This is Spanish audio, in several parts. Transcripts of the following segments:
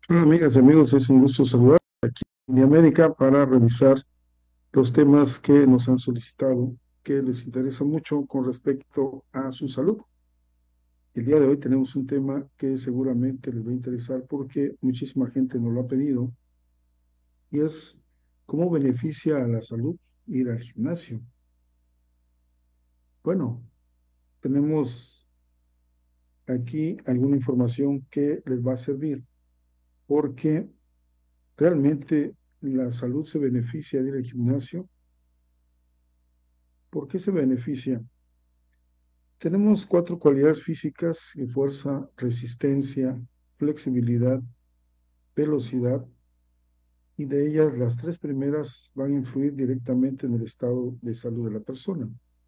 Hola amigas y amigos, es un gusto saludar en Día Médica para revisar los temas que nos han solicitado, que les interesa mucho con respecto a su salud. El día de hoy tenemos un tema que seguramente les va a interesar porque muchísima gente nos lo ha pedido y es cómo beneficia a la salud ir al gimnasio. Bueno, tenemos aquí alguna información que les va a servir porque realmente la salud se beneficia de ir al gimnasio. ¿Por qué se beneficia? Tenemos cuatro cualidades físicas de fuerza, resistencia, flexibilidad, velocidad, y de ellas las tres primeras van a influir directamente en el estado de salud de la persona.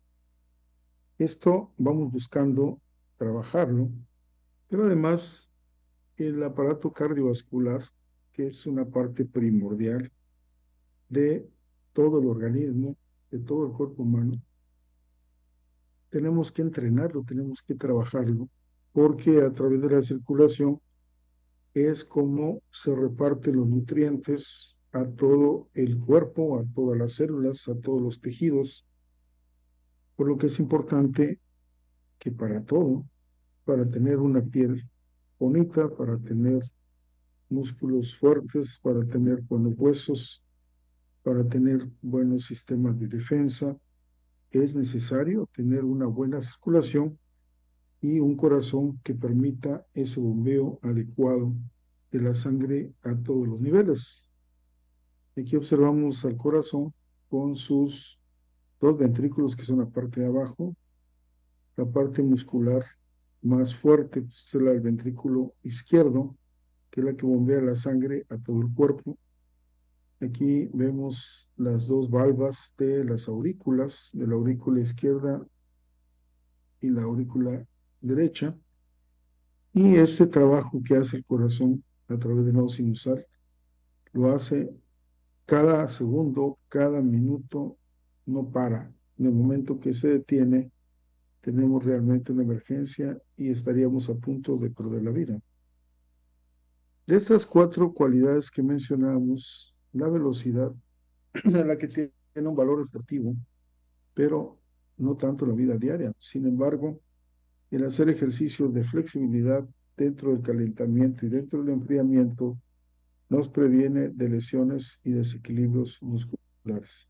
Esto vamos buscando trabajarlo, pero además el aparato cardiovascular, que es una parte primordial de todo el organismo, de todo el cuerpo humano, tenemos que entrenarlo, tenemos que trabajarlo, porque a través de la circulación es como se reparten los nutrientes a todo el cuerpo, a todas las células, a todos los tejidos, por lo que es importante que para todo, para tener una piel bonita, para tener músculos fuertes, para tener buenos huesos, para tener buenos sistemas de defensa, es necesario tener una buena circulación y un corazón que permita ese bombeo adecuado de la sangre a todos los niveles. Aquí observamos al corazón con sus dos ventrículos que son la parte de abajo, la parte muscular más fuerte pues, es la del ventrículo izquierdo, que es la que bombea la sangre a todo el cuerpo. Aquí vemos las dos valvas de las aurículas, de la aurícula izquierda y la aurícula derecha. Y este trabajo que hace el corazón a través del nodo sinusal lo hace cada segundo, cada minuto, no para. En el momento que se detiene, tenemos realmente una emergencia y estaríamos a punto de perder la vida. De estas cuatro cualidades que mencionamos, la velocidad, la que tiene un valor deportivo, pero no tanto la vida diaria. Sin embargo, el hacer ejercicios de flexibilidad dentro del calentamiento y dentro del enfriamiento nos previene de lesiones y desequilibrios musculares.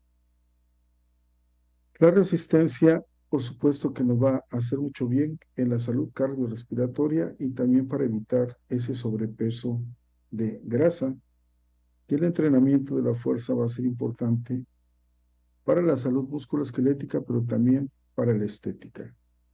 La resistencia, por supuesto que nos va a hacer mucho bien en la salud cardiorrespiratoria y también para evitar ese sobrepeso de grasa. Y el entrenamiento de la fuerza va a ser importante para la salud musculoesquelética, pero también para la estética.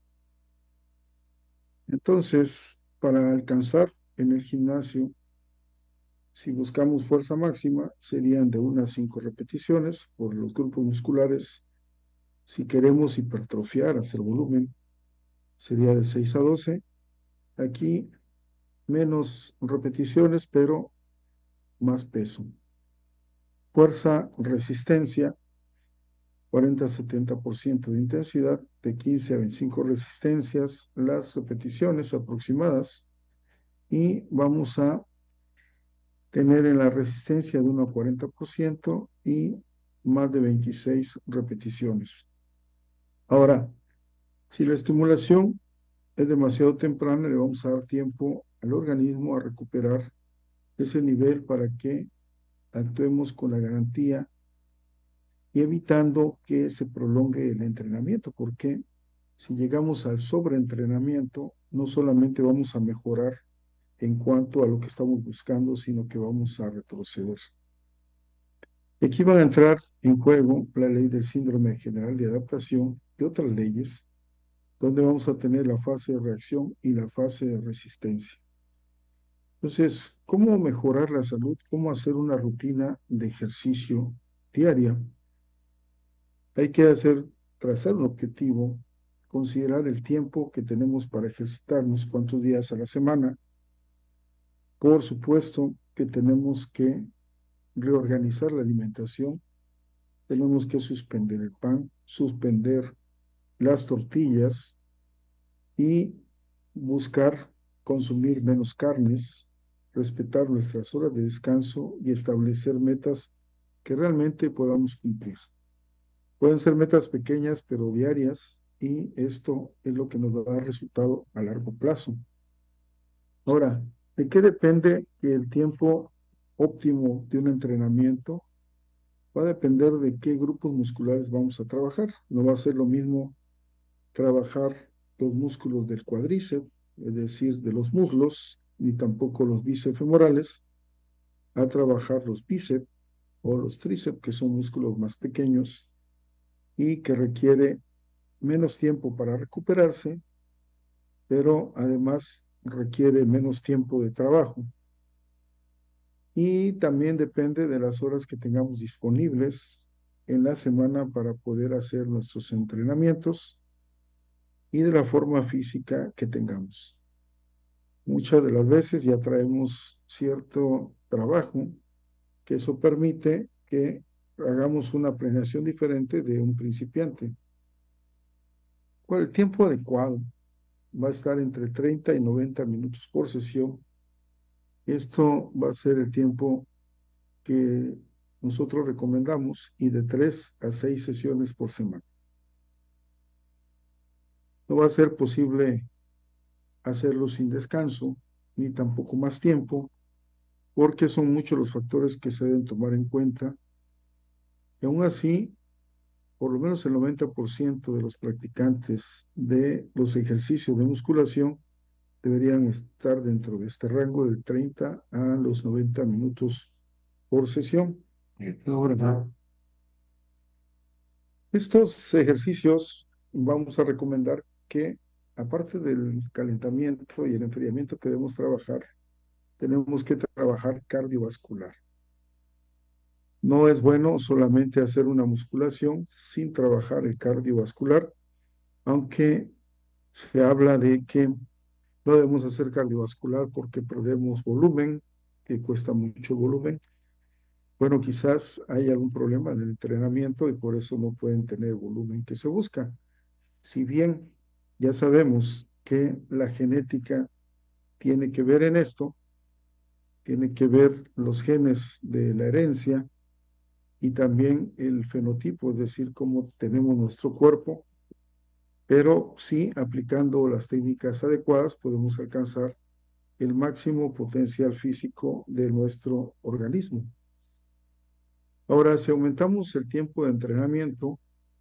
Entonces, para alcanzar en el gimnasio, si buscamos fuerza máxima, serían de 1 a 5 repeticiones por los grupos musculares. Si queremos hipertrofiar, hacer volumen, sería de 6 a 12. Aquí menos repeticiones, pero más peso. Fuerza, resistencia, 40 a 70% de intensidad, de 15 a 25 resistencias, las repeticiones aproximadas, y vamos a tener en la resistencia de 1 a 40% y más de 26 repeticiones. Ahora, si la estimulación es demasiado temprana, le vamos a dar tiempo al organismo a recuperar ese nivel para que actuemos con la garantía y evitando que se prolongue el entrenamiento, porque si llegamos al sobreentrenamiento, no solamente vamos a mejorar en cuanto a lo que estamos buscando, sino que vamos a retroceder. Aquí van a entrar en juego la ley del síndrome general de adaptación y otras leyes, donde vamos a tener la fase de reacción y la fase de resistencia. Entonces, ¿cómo mejorar la salud? ¿Cómo hacer una rutina de ejercicio diaria? Hay que trazar un objetivo, considerar el tiempo que tenemos para ejercitarnos, cuántos días a la semana. Por supuesto que tenemos que reorganizar la alimentación, tenemos que suspender el pan, suspender las tortillas y buscar consumir menos carnes, respetar nuestras horas de descanso y establecer metas que realmente podamos cumplir. Pueden ser metas pequeñas, pero diarias, y esto es lo que nos va a dar resultado a largo plazo. Ahora, ¿de qué depende que el tiempo óptimo de un entrenamiento? Va a depender de qué grupos musculares vamos a trabajar. No va a ser lo mismo trabajar los músculos del cuádriceps, es decir, de los muslos, ni tampoco los bíceps femorales, a trabajar los bíceps o los tríceps, que son músculos más pequeños y que requiere menos tiempo para recuperarse, pero además requiere menos tiempo de trabajo. Y también depende de las horas que tengamos disponibles en la semana para poder hacer nuestros entrenamientos y de la forma física que tengamos. Muchas de las veces ya traemos cierto trabajo, que eso permite que hagamos una planeación diferente de un principiante. ¿Cuál el tiempo adecuado? Va a estar entre 30 y 90 minutos por sesión. Esto va a ser el tiempo que nosotros recomendamos y de 3 a 6 sesiones por semana. No va a ser posible hacerlo sin descanso, ni tampoco más tiempo, porque son muchos los factores que se deben tomar en cuenta. Y aún así, por lo menos el 90% de los practicantes de los ejercicios de musculación deberían estar dentro de este rango de 30 a los 90 minutos por sesión. Ahora, estos ejercicios vamos a recomendar que, aparte del calentamiento y el enfriamiento que debemos trabajar, tenemos que trabajar cardiovascular. No es bueno solamente hacer una musculación sin trabajar el cardiovascular, aunque se habla de que no debemos hacer cardiovascular porque perdemos volumen, que cuesta mucho volumen. Bueno, quizás hay algún problema en el entrenamiento y por eso no pueden tener el volumen que se busca. Si bien ya sabemos que la genética tiene que ver en esto, tiene que ver los genes de la herencia y también el fenotipo, es decir, cómo tenemos nuestro cuerpo, pero sí, aplicando las técnicas adecuadas podemos alcanzar el máximo potencial físico de nuestro organismo. Ahora, si aumentamos el tiempo de entrenamiento,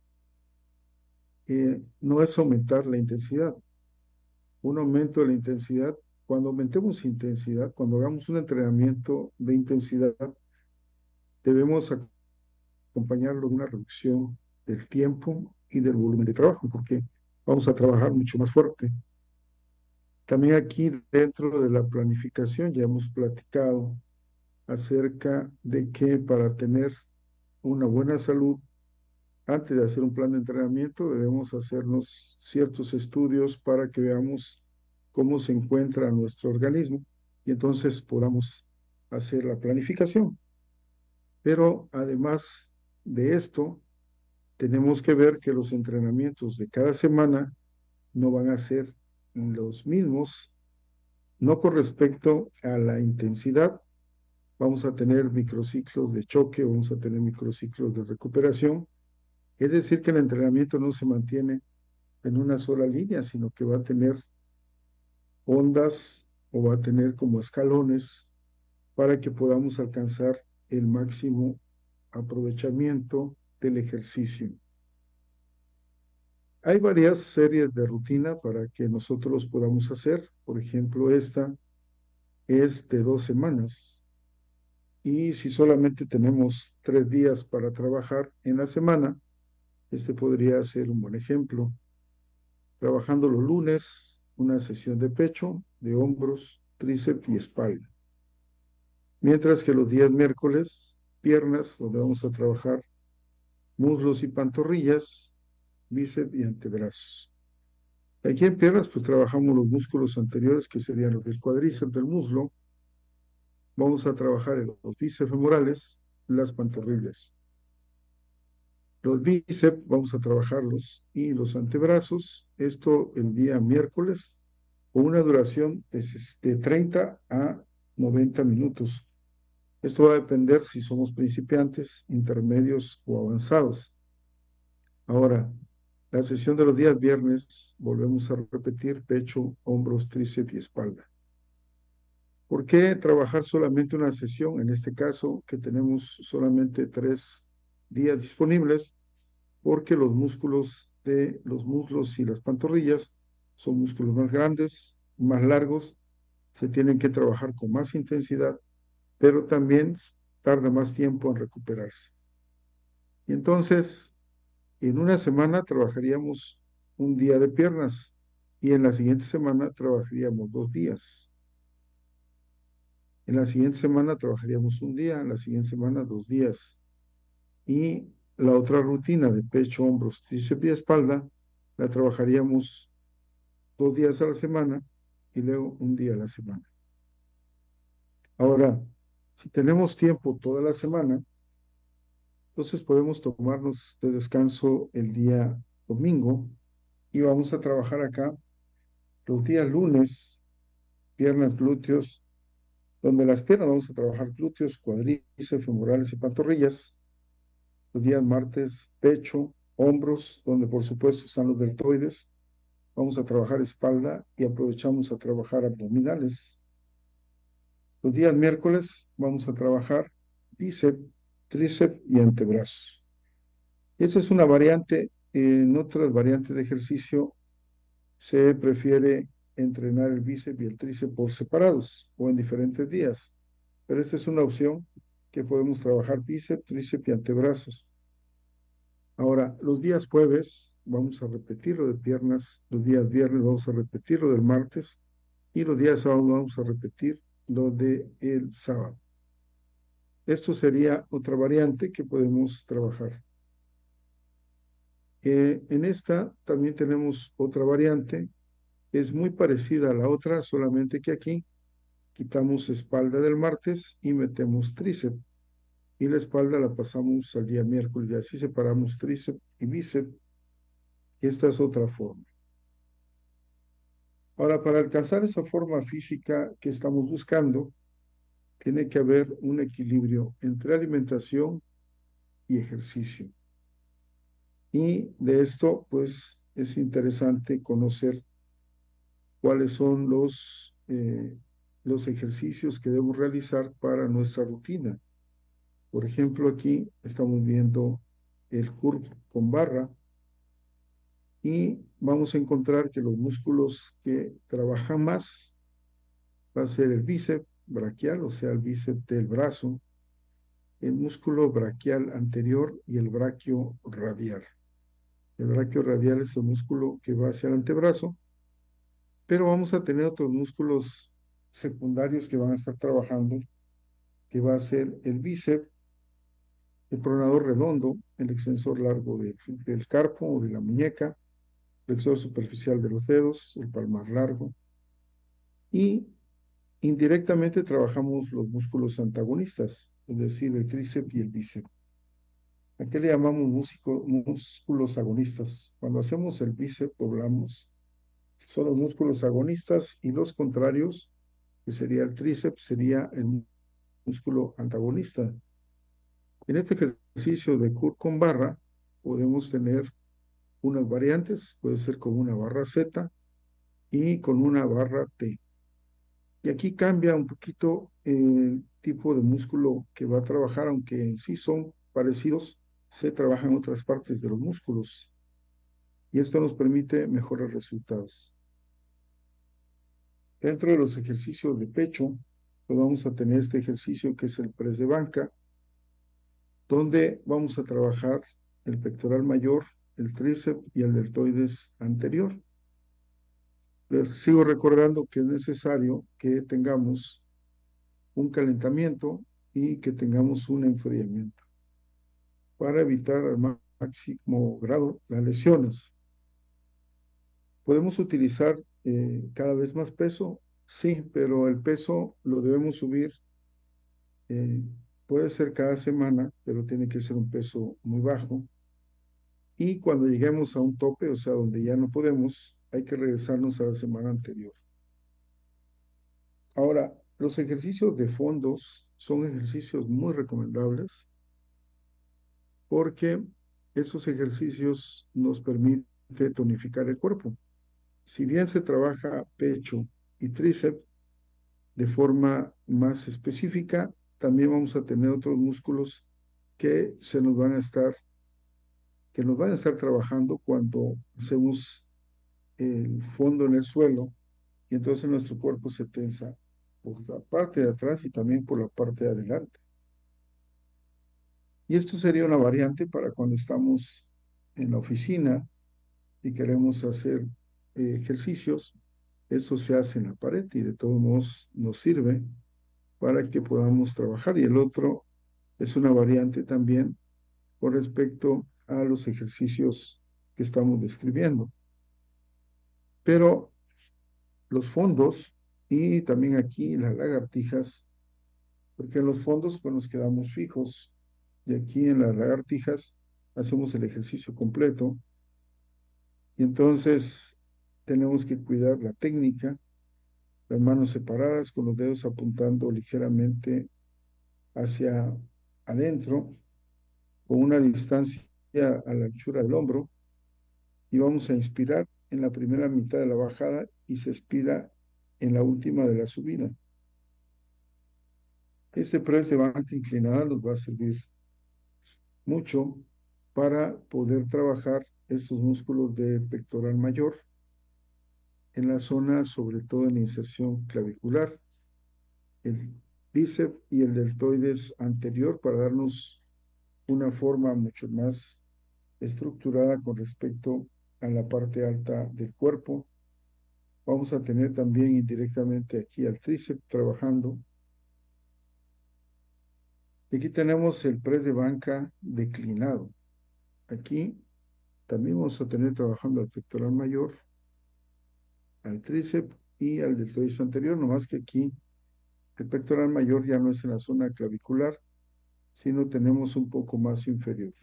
no es aumentar la intensidad. Un aumento de la intensidad, cuando aumentemos intensidad, cuando hagamos un entrenamiento de intensidad, debemos acompañarlo de una reducción del tiempo y del volumen de trabajo, porque vamos a trabajar mucho más fuerte. También aquí dentro de la planificación ya hemos platicado acerca de que para tener una buena salud, antes de hacer un plan de entrenamiento, debemos hacernos ciertos estudios para que veamos cómo se encuentra nuestro organismo y entonces podamos hacer la planificación. Pero además de esto, tenemos que ver que los entrenamientos de cada semana no van a ser los mismos, no con respecto a la intensidad. Vamos a tener microciclos de choque, vamos a tener microciclos de recuperación. Es decir, que el entrenamiento no se mantiene en una sola línea, sino que va a tener ondas o va a tener como escalones para que podamos alcanzar el máximo aprovechamiento del ejercicio. Hay varias series de rutina para que nosotros podamos hacer. Por ejemplo, esta es de 2 semanas. Y si solamente tenemos 3 días para trabajar en la semana, este podría ser un buen ejemplo. Trabajando los lunes, una sesión de pecho, de hombros, tríceps y espalda. Mientras que los días miércoles, piernas, donde vamos a trabajar muslos y pantorrillas, bíceps y antebrazos. Aquí en piernas, pues trabajamos los músculos anteriores, que serían los del cuádriceps del muslo. Vamos a trabajar los bíceps femorales, las pantorrillas. Los bíceps vamos a trabajarlos y los antebrazos, esto el día miércoles, con una duración de 30 a 90 minutos. Esto va a depender si somos principiantes, intermedios o avanzados. Ahora, la sesión de los días viernes, volvemos a repetir pecho, hombros, tríceps y espalda. ¿Por qué trabajar solamente una sesión? En este caso, que tenemos solamente 3 días disponibles, porque los músculos de los muslos y las pantorrillas son músculos más grandes, más largos, se tienen que trabajar con más intensidad, pero también tarda más tiempo en recuperarse. Y entonces, en una semana trabajaríamos un día de piernas y en la siguiente semana trabajaríamos 2 días. En la siguiente semana trabajaríamos un día, en la siguiente semana 2 días. Y la otra rutina de pecho, hombros, tríceps y espalda la trabajaríamos 2 días a la semana y luego un día a la semana. Ahora, si tenemos tiempo toda la semana, entonces podemos tomarnos de descanso el día domingo y vamos a trabajar acá los días lunes, piernas, glúteos, donde las piernas vamos a trabajar glúteos, cuádriceps, femorales y pantorrillas. Los días martes, pecho, hombros, donde por supuesto están los deltoides. Vamos a trabajar espalda y aprovechamos a trabajar abdominales. Los días miércoles vamos a trabajar bíceps, tríceps y antebrazos. Esta es una variante. En otras variantes de ejercicio se prefiere entrenar el bíceps y el tríceps por separados o en diferentes días. Pero esta es una opción que podemos trabajar bíceps, tríceps y antebrazos. Ahora, los días jueves vamos a repetir lo de piernas, los días viernes vamos a repetir lo del martes y los días sábados vamos a repetir lo de el sábado. Esto sería otra variante que podemos trabajar. En esta también tenemos otra variante, es muy parecida a la otra, solamente que aquí quitamos espalda del martes y metemos tríceps. Y la espalda la pasamos al día miércoles y así separamos tríceps y bíceps. Y esta es otra forma. Ahora, para alcanzar esa forma física que estamos buscando, tiene que haber un equilibrio entre alimentación y ejercicio. Y de esto, pues, es interesante conocer cuáles son los ejercicios que debemos realizar para nuestra rutina. Por ejemplo, aquí estamos viendo el curl con barra y vamos a encontrar que los músculos que trabajan más va a ser el bíceps braquial, o sea, el bíceps del brazo, el músculo braquial anterior y el braquio radial. El braquio radial es el músculo que va hacia el antebrazo, pero vamos a tener otros músculos secundarios que van a estar trabajando, que va a ser el bíceps, el pronador redondo, el extensor largo del carpo o de la muñeca, el flexor superficial de los dedos, el palmar largo, y indirectamente trabajamos los músculos antagonistas, es decir, el tríceps y el bíceps. ¿A qué le llamamos músculos agonistas? Cuando hacemos el bíceps, doblamos. Son los músculos agonistas y los contrarios, que sería el tríceps, sería el músculo antagonista. En este ejercicio de curl con barra, podemos tener unas variantes, puede ser con una barra Z y con una barra T. Y aquí cambia un poquito el tipo de músculo que va a trabajar, aunque en sí son parecidos, se trabajan en otras partes de los músculos. Y esto nos permite mejores resultados. Dentro de los ejercicios de pecho, pues vamos a tener este ejercicio que es el press de banca, donde vamos a trabajar el pectoral mayor, el tríceps y el deltoides anterior. Les sigo recordando que es necesario que tengamos un calentamiento y que tengamos un enfriamiento para evitar al máximo grado las lesiones. ¿Podemos utilizar cada vez más peso? Sí, pero el peso lo debemos subir. Puede ser cada semana, pero tiene que ser un peso muy bajo. Y cuando lleguemos a un tope, o sea, donde ya no podemos, hay que regresarnos a la semana anterior. Ahora, Los ejercicios de fondos son ejercicios muy recomendables porque esos ejercicios nos permiten tonificar el cuerpo. Si bien se trabaja pecho y tríceps de forma más específica, también vamos a tener otros músculos que que nos van a estar trabajando cuando hacemos el fondo en el suelo y entonces nuestro cuerpo se tensa por la parte de atrás y también por la parte de adelante. Y esto sería una variante para cuando estamos en la oficina y queremos hacer ejercicios. Eso se hace en la pared y de todos modos nos sirve para que podamos trabajar. Y el otro es una variante también con respecto a los ejercicios que estamos describiendo. Pero los fondos y también aquí las lagartijas, porque en los fondos pues nos quedamos fijos y aquí en las lagartijas hacemos el ejercicio completo y entonces tenemos que cuidar la técnica, las manos separadas con los dedos apuntando ligeramente hacia adentro con una distancia a la anchura del hombro y vamos a inspirar en la primera mitad de la bajada y se expira en la última de la subida. Este press de banca inclinada nos va a servir mucho para poder trabajar estos músculos de pectoral mayor en la zona, sobre todo en la inserción clavicular, el bíceps y el deltoides anterior para darnos una forma mucho más estructurada con respecto a la parte alta del cuerpo. Vamos a tener también indirectamente aquí al tríceps trabajando. Y aquí tenemos el press de banca declinado. Aquí también vamos a tener trabajando al pectoral mayor, al tríceps y al deltoides anterior, nomás que aquí el pectoral mayor ya no es en la zona clavicular, sino tenemos un poco más inferior.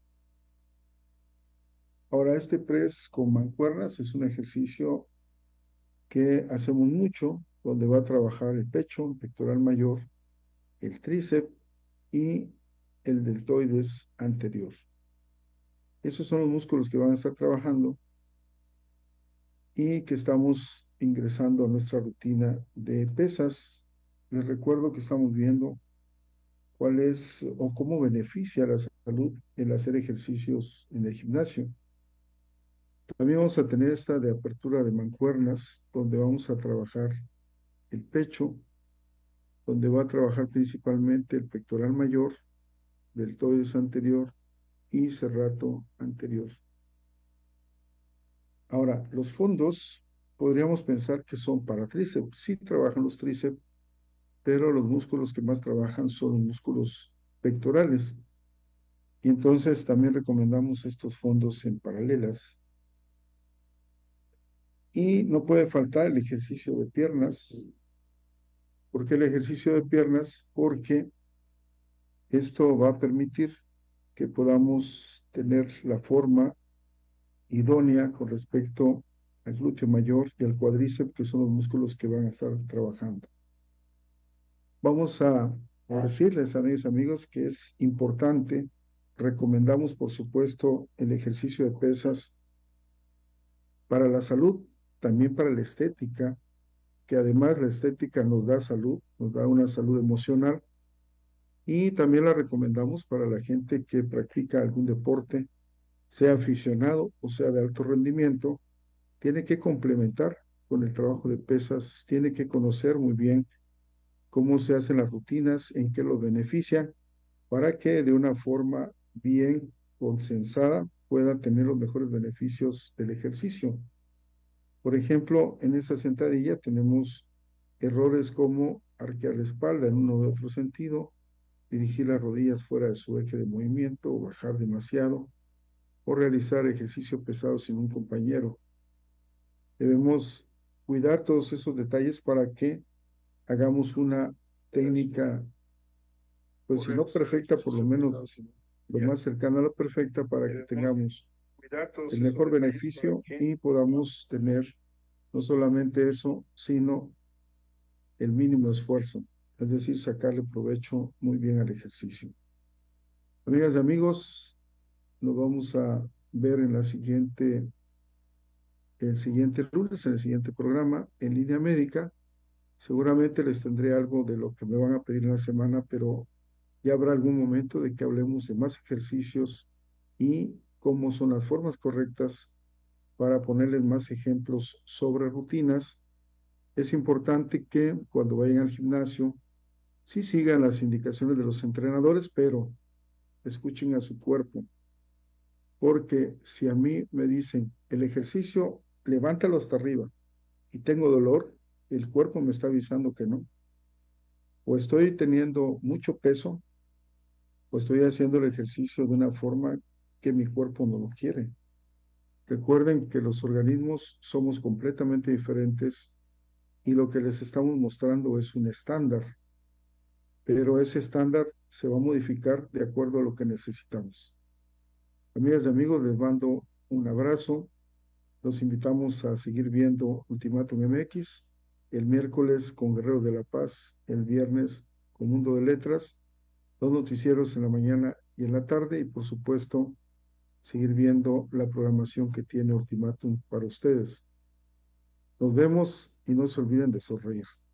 Ahora, este press con mancuernas es un ejercicio que hacemos mucho, donde va a trabajar el pecho, el pectoral mayor, el tríceps y el deltoides anterior. Esos son los músculos que van a estar trabajando y que estamos ingresando a nuestra rutina de pesas. Les recuerdo que estamos viendo cuál es o cómo beneficia la salud el hacer ejercicios en el gimnasio. También vamos a tener esta de apertura de mancuernas, donde vamos a trabajar el pecho, donde va a trabajar principalmente el pectoral mayor, deltoides anterior y serrato anterior. Ahora, los fondos podríamos pensar que son para tríceps. Sí trabajan los tríceps, pero los músculos que más trabajan son los músculos pectorales. Y entonces también recomendamos estos fondos en paralelas. Y no puede faltar el ejercicio de piernas. ¿Por qué el ejercicio de piernas? Porque esto va a permitir que podamos tener la forma idónea con respecto al glúteo mayor y al cuádriceps, que son los músculos que van a estar trabajando. Vamos a decirles, amigas y amigos, que es importante. Recomendamos, por supuesto, el ejercicio de pesas para la salud, también para la estética, que además la estética nos da salud, nos da una salud emocional, y también la recomendamos para la gente que practica algún deporte, sea aficionado o sea de alto rendimiento, tiene que complementar con el trabajo de pesas, tiene que conocer muy bien cómo se hacen las rutinas, en qué lo benefician, para que de una forma bien consensada pueda tener los mejores beneficios del ejercicio. Por ejemplo, en esa sentadilla tenemos errores como arquear la espalda en uno u otro sentido, dirigir las rodillas fuera de su eje de movimiento o bajar demasiado, o realizar ejercicio pesado sin un compañero. Debemos cuidar todos esos detalles para que hagamos una técnica, pues si no perfecta, por lo menos lo más cercano a la perfecta para que tengamos el mejor beneficio y podamos tener no solamente eso, sino el mínimo esfuerzo, es decir, sacarle provecho muy bien al ejercicio. Amigas y amigos, nos vamos a ver en el siguiente lunes, en el siguiente programa, en línea médica. Seguramente les tendré algo de lo que me van a pedir en la semana, pero ya habrá algún momento de que hablemos de más ejercicios y cómo son las formas correctas para ponerles más ejemplos sobre rutinas. Es importante que cuando vayan al gimnasio, sí sigan las indicaciones de los entrenadores, pero escuchen a su cuerpo, porque si a mí me dicen el ejercicio, levántalo hasta arriba y tengo dolor, el cuerpo me está avisando que no. O estoy teniendo mucho peso, o estoy haciendo el ejercicio de una forma que mi cuerpo no lo quiere. Recuerden que los organismos somos completamente diferentes y lo que les estamos mostrando es un estándar, pero ese estándar se va a modificar de acuerdo a lo que necesitamos. Amigas y amigos, les mando un abrazo. Los invitamos a seguir viendo Ultimátum MX el miércoles con Guerrero de la Paz, el viernes con Mundo de Letras, dos noticieros en la mañana y en la tarde y por supuesto seguir viendo la programación que tiene Ultimátum para ustedes. Nos vemos y no se olviden de sonreír.